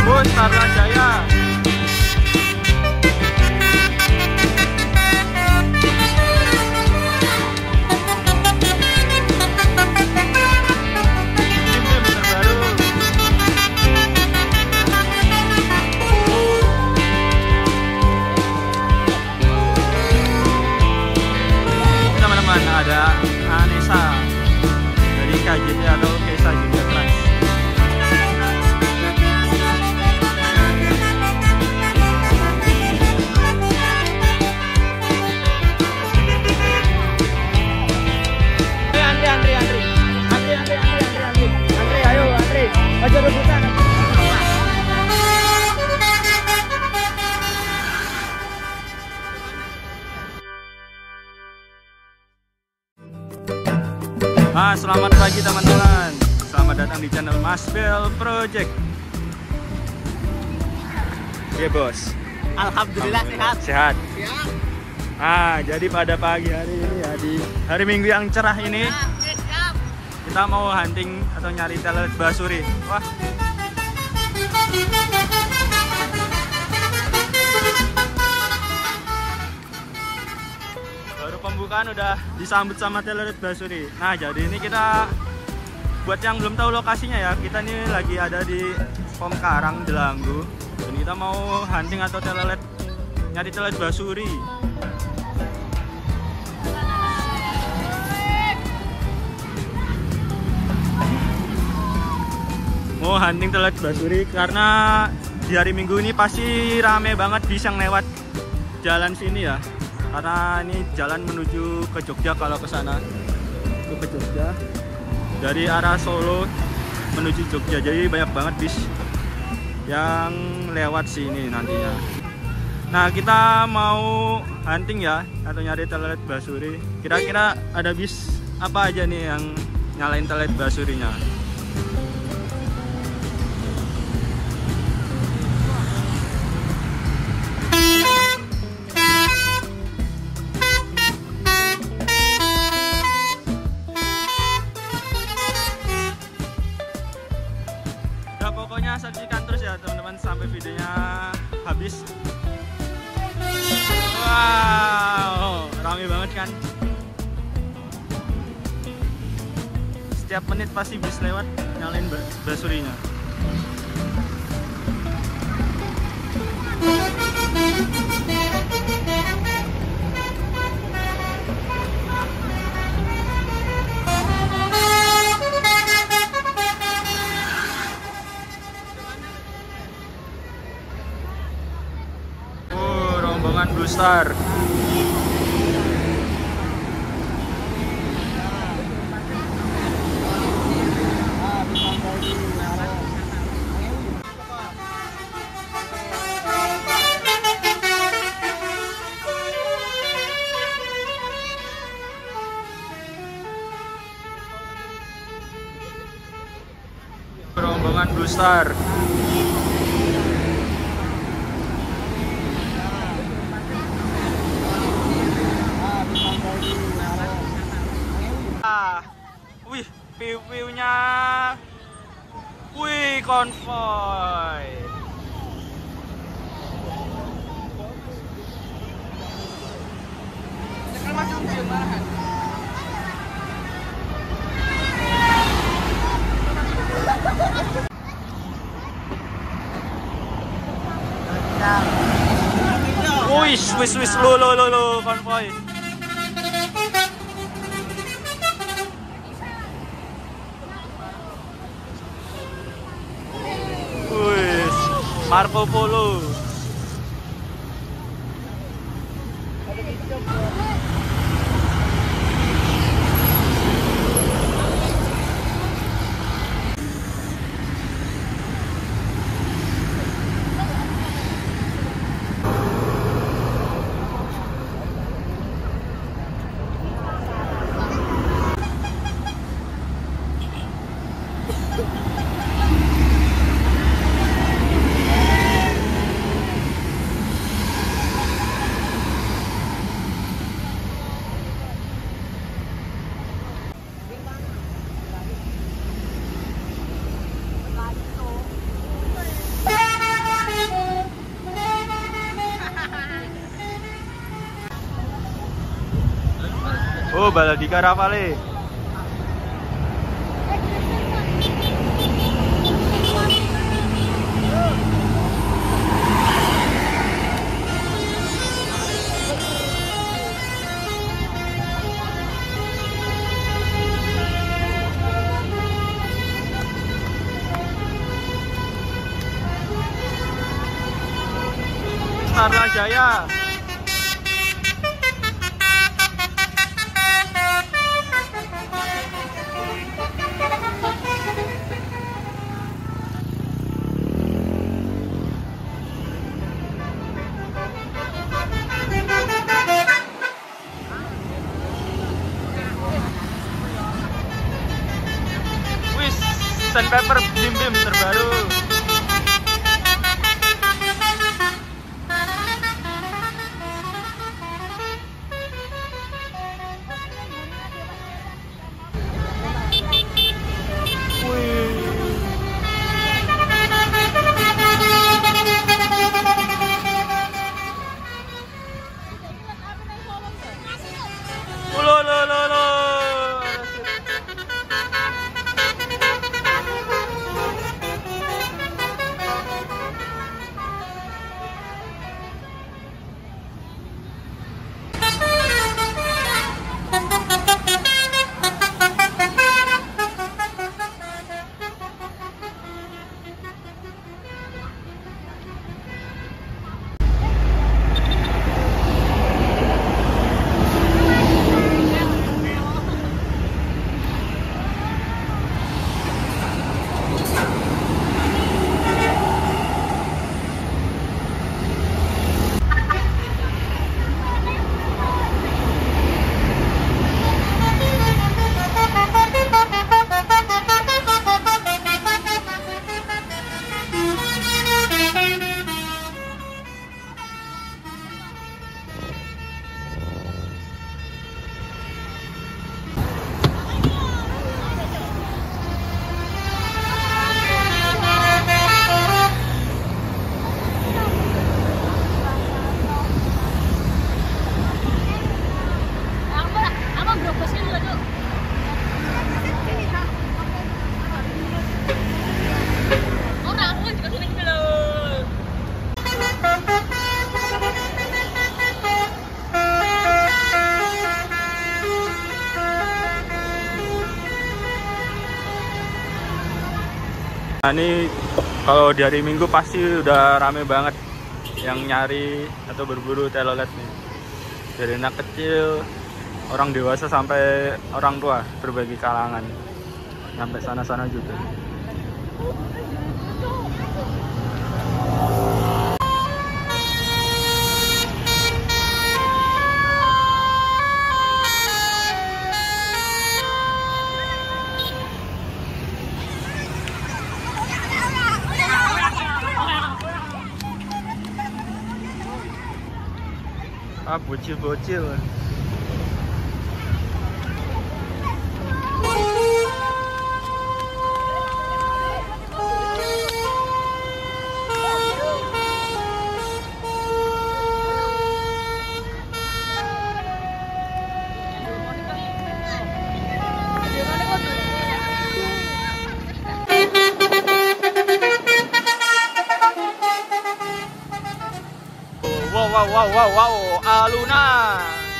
Bus Taruna Jaya. Tim-tim terbaru. Teman-teman, ada Anissa dari KJT atau Kesa Junior Trans. Selamat pagi teman-teman. Selamat datang di channel Masbel Project. Ya bos. Alhamdulillah sehat. Sehat. Jadi pada pagi hari ini ya, di hari Minggu yang cerah ini, kita mau hunting atau nyari telet basuri. Wah. Baru pembukaan udah disambut sama telet basuri. Nah, jadi ini kita buat yang belum tahu lokasinya ya, kita ini lagi ada di Pom Karang Delanggu. Dan kita mau hunting atau nyari telet basuri. Mau hunting telet basuri karena di hari Minggu ini pasti rame banget bis yang lewat jalan sini ya. Karena ini jalan menuju ke Jogja, kalau ke sana ke Jogja dari arah Solo menuju Jogja, jadi banyak banget bis yang lewat sini nantinya. Nah, kita mau hunting ya atau nyari telet basuri. Kira-kira ada bis apa aja nih yang nyalain telet basurinya? Pokoknya saksikan terus ya teman-teman sampai videonya habis. Wow, rame banget kan? Setiap menit pasti bis lewat nyalain basurinya. Rombongan Blue Star. Rombongan Blue Star. Wih, view-nya. Wih, konvoy. Wis, lo, konvoy. Marco Polo. Baladika Rafale. Tarna Jaya. Wis, sandpaper bim-bim terbaru. Nah, ini kalau di hari Minggu pasti udah rame banget yang nyari atau berburu telolet nih. Dari anak kecil, orang dewasa sampai orang tua, berbagai kalangan. Sampai sana-sana juga. Ah, bocil-bocil. Wow, Aluna.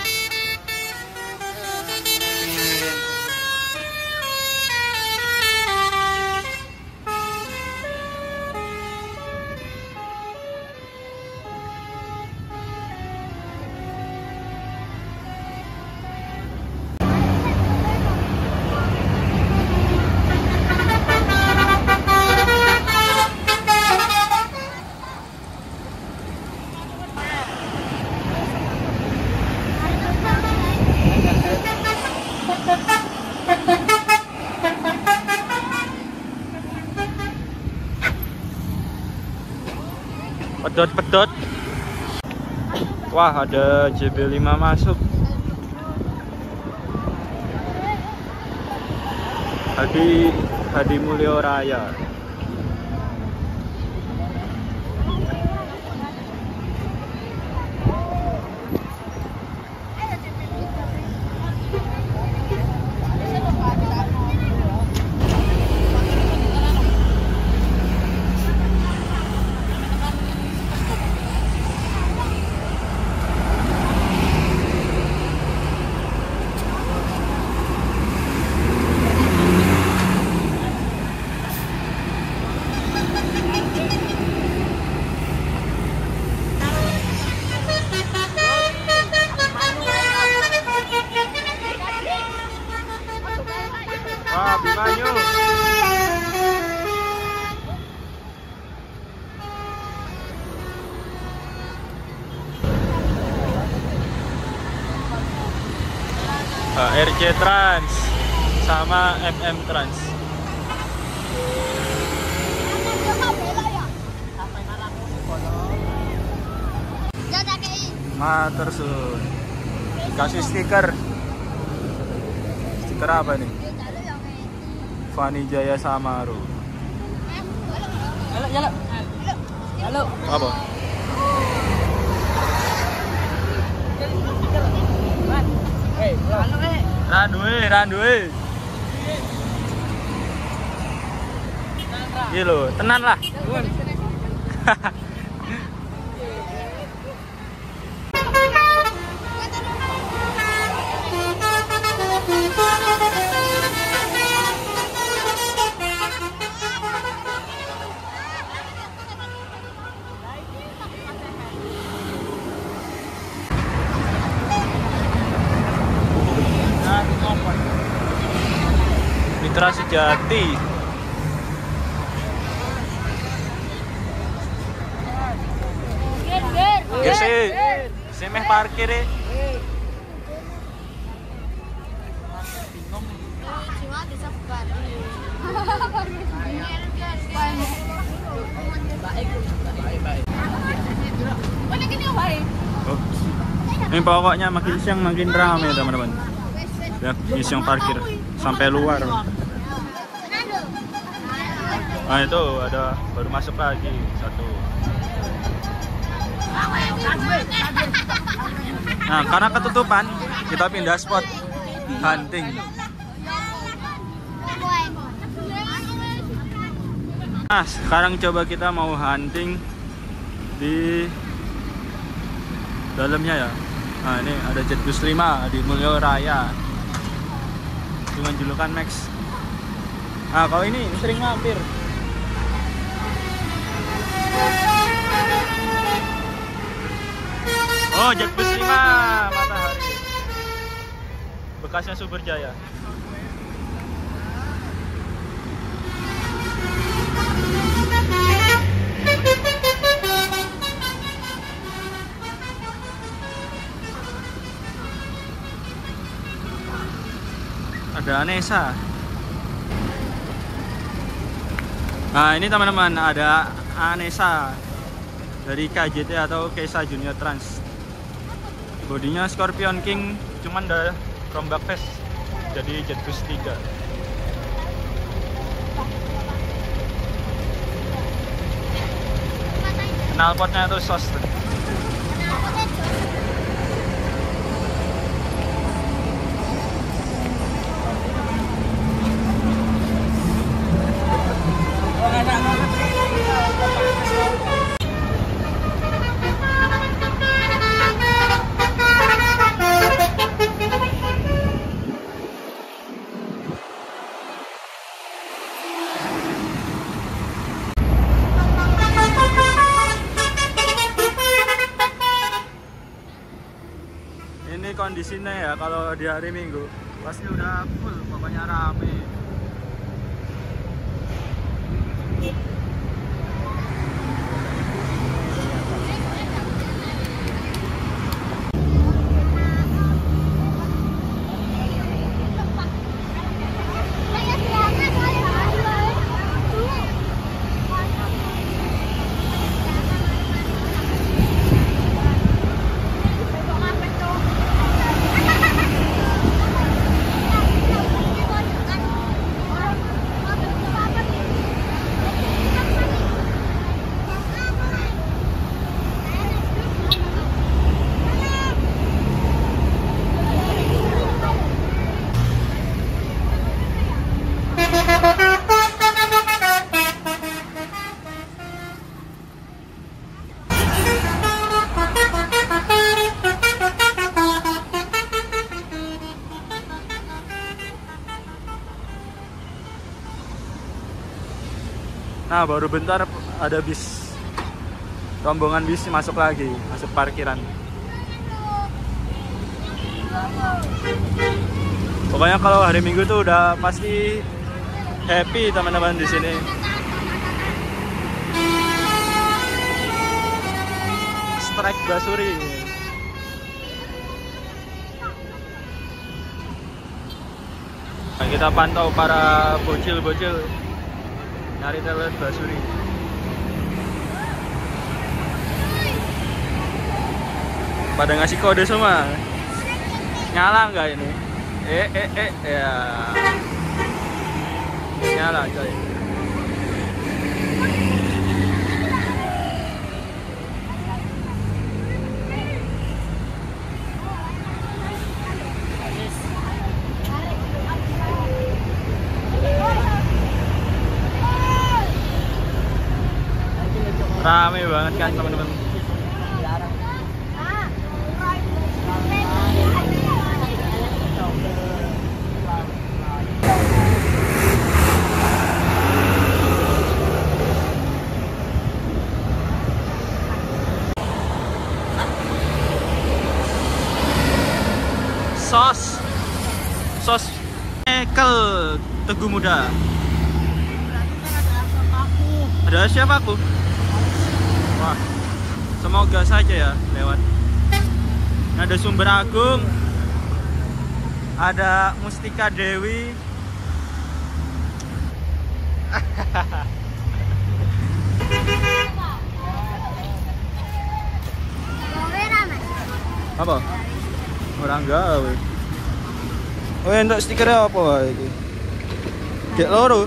Pedot-pedot. Wah, ada JB5 masuk. Hadi Mulyo Raya. RJ Trans sama MM Trans. Mater sun. Dikasih stiker. Stiker apa nih? Fani Jaya Samaru. Halo. Halo. Apa? Randuwe. Iya lo, tenan lah. Mitra Sejati. Si meh parkir deh. Oh. Ini pokoknya makin siang makin ramai teman-teman. Ya, siang parkir sampai luar. Nah itu ada baru masuk lagi satu. Nah karena ketutupan kita pindah spot hunting. Nah sekarang coba kita mau hunting di dalamnya ya. Nah ini ada Jet Bus 5 di Mulyo Raya dengan julukan Max. Nah kalau ini sering mampir. Oh, Jet Bus 5 Matahari. Bekasnya Sumber Jaya. Ada Anessa. Nah, ini teman-teman ada Anessa dari KJT atau Kesa Junior Trans. Bodinya Scorpion King, cuman udah rombak face jadi Jet Bus 3. Knalpotnya itu sos. Ini kondisinya ya kalau di hari Minggu pasti udah full, pokoknya rame. Nah baru bentar ada bis, rombongan bis masuk lagi, masuk parkiran. Pokoknya kalau hari Minggu tuh udah pasti happy teman-teman di sini. Strike Basuri. Kita pantau para bocil-bocil nyari teler basuri. Pada ngasih kode semua. Nyala nggak ini? Ya. Nyala coy. Rame banget kan teman-teman. Sos Ekel Teguh Muda. Ada siapa aku? Wah, semoga saja ya lewat. Ada Sumber Agung, ada Mustika Dewi. Apa? Orang gawe. Oh, entuk stikernya apa iki? Dek loro.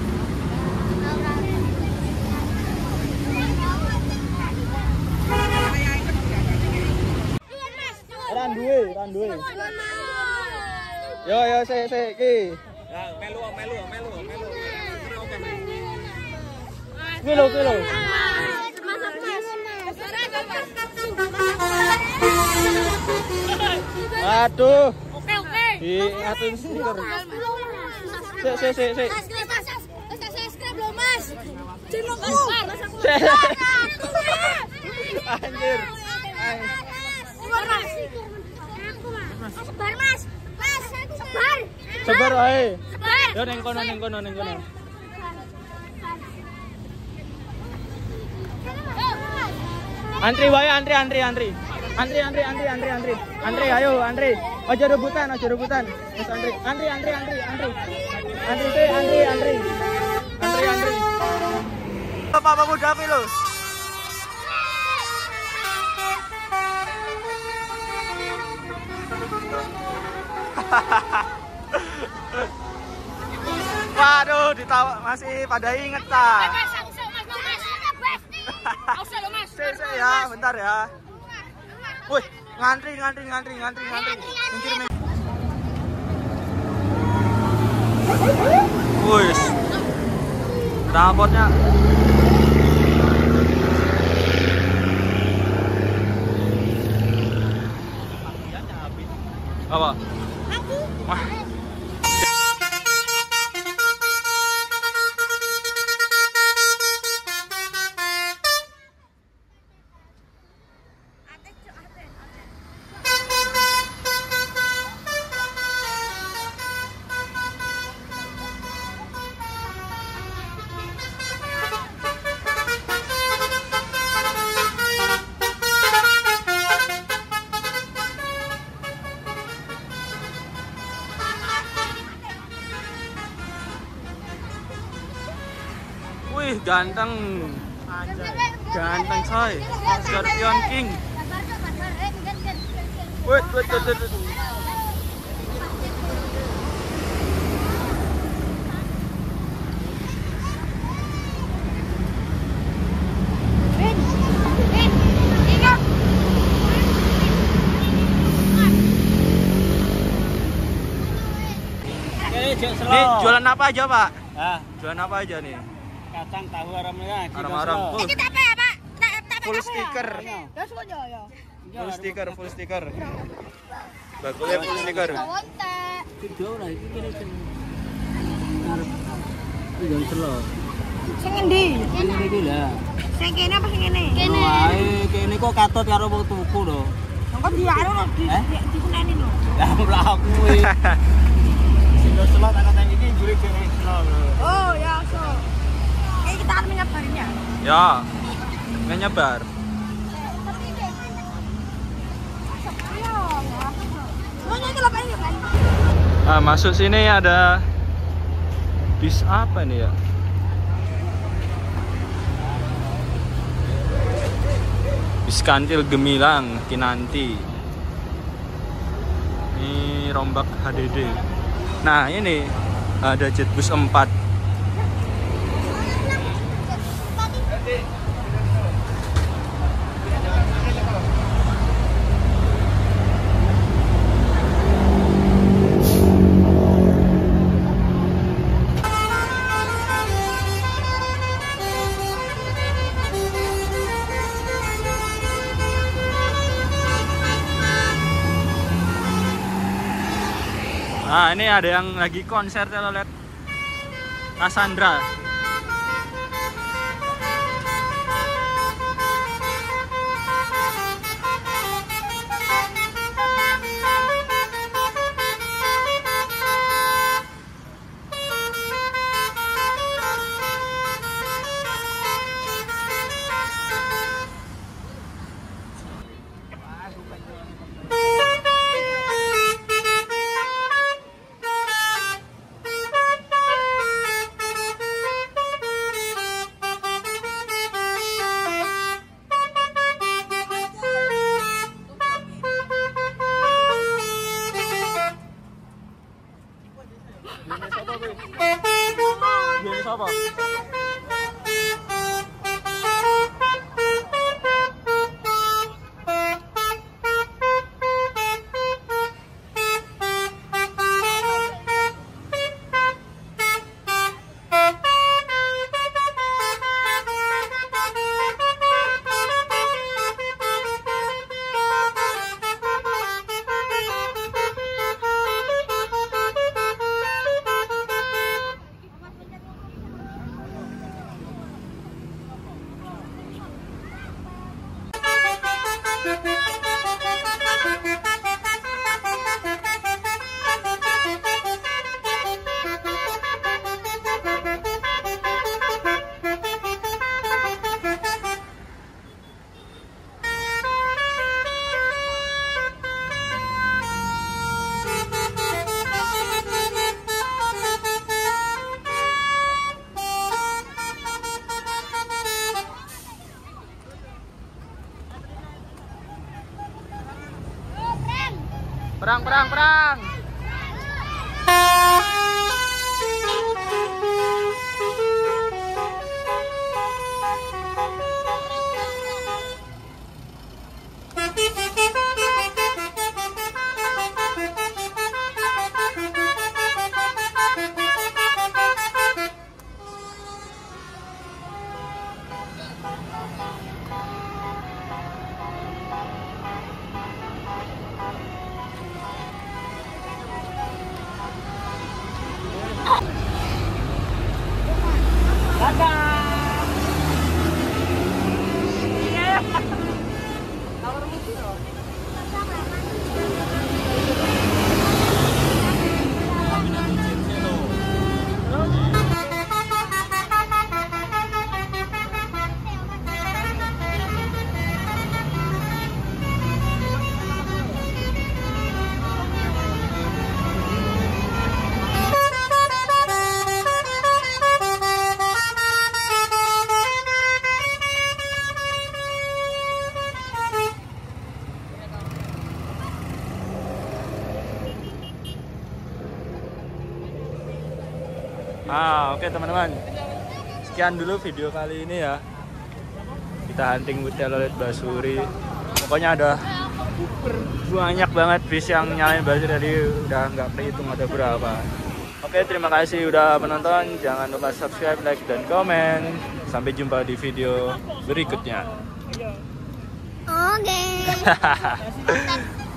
Randuwe. Yo sik iki. Ya, melu. Kilo. Aduh. Oke. Diatur stiker. Sik. Subscribe lo, Mas. Channel Anjir. Sebar, Mas. Sebar ae. Yo ning kono. Antri wae, antri. Antri, ayo, antri. Aja rebutan. Mas antri. Antri. Bapak muda pi lho. Waduh, ditawa masih pada inget ta. Sik ya, bentar ya. Wih, ngantri. Wih, rapotnya. Apa? Wah. Wih, ganteng coy. Scorpion King. Wait. Nih, jualan apa aja, Pak? Jualan apa aja nih? Kacang, tahu, aram-aram. Full. Ini apa ya, Pak? Full stiker. Full stiker. Bagulnya full stiker. Video lah iki kene sing arep yang selo. Sing endi? Kene iki lah. Sing kene apa sing kene? Kene. Ae kene kok katut karo wong tuku lho. Kok dianu lho dikunani lho. Ya mlaku kuwi. Sing selo tak kata iki njuri kene selo. Oh, ya so. Kita akan menyebarnya. Ya. Menyebar. Nah, masuk sini ada Bis apa nih ya? Bis Kantil Gemilang Kinanti. Ini rombak HDD. Nah ini ada Jetbus 4. Nah ini ada yang lagi konser telolet Cassandra. Gini siapa? Perang. Oke teman-teman, sekian dulu video kali ini ya. Kita hunting with telolet Basuri. Pokoknya ada banyak banget bis yang nyalain Basuri tadi, udah nggak terhitung ada berapa. Oke, terima kasih udah menonton. Jangan lupa subscribe, like, dan komen. Sampai jumpa di video berikutnya. Oke.